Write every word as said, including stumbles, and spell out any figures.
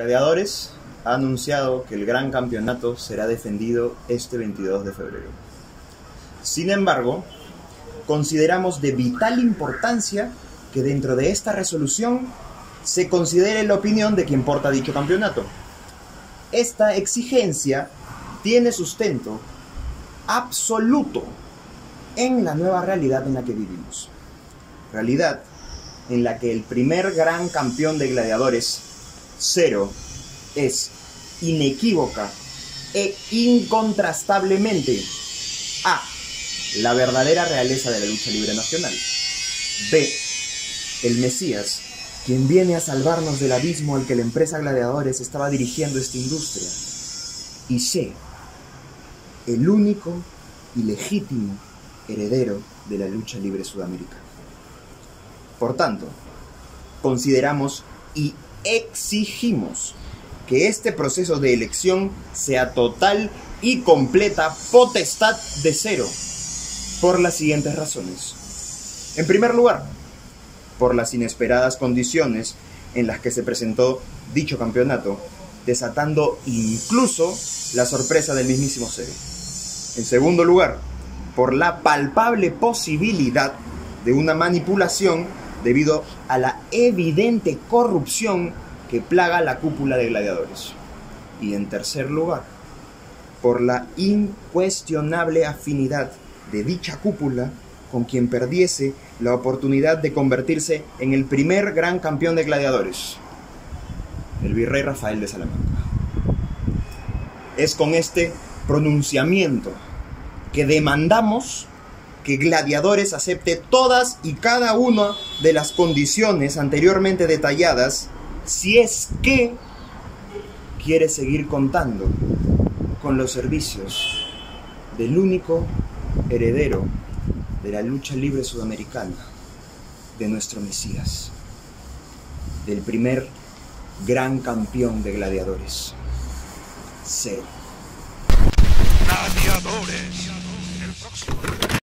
Gladiadores ha anunciado que el gran campeonato será defendido este veintidós de febrero. Sin embargo, consideramos de vital importancia que dentro de esta resolución se considere la opinión de quien porta dicho campeonato. Esta exigencia tiene sustento absoluto en la nueva realidad en la que vivimos. Realidad en la que el primer gran campeón de gladiadores, Zero, es inequívoca e incontrastablemente A. La verdadera realeza de la lucha libre nacional. B. El Mesías, quien viene a salvarnos del abismo al que la empresa Gladiadores estaba dirigiendo esta industria. Y C. El único y legítimo heredero de la lucha libre sudamericana. Por tanto, consideramos y exigimos que este proceso de elección sea total y completa potestad de Zero, por las siguientes razones. En primer lugar, por las inesperadas condiciones en las que se presentó dicho campeonato, desatando incluso la sorpresa del mismísimo Zero. En segundo lugar, por la palpable posibilidad de una manipulación debido a la evidente corrupción que plaga la cúpula de gladiadores. Y en tercer lugar, por la incuestionable afinidad de dicha cúpula con quien perdiese la oportunidad de convertirse en el primer gran campeón de gladiadores, el virrey Rafael de Salamanca. Es con este pronunciamiento que demandamos que Gladiadores acepte todas y cada una de las condiciones anteriormente detalladas si es que quiere seguir contando con los servicios del único heredero de la lucha libre sudamericana, de nuestro Mesías, del primer gran campeón de gladiadores, Zero. Gladiadores. El próximo.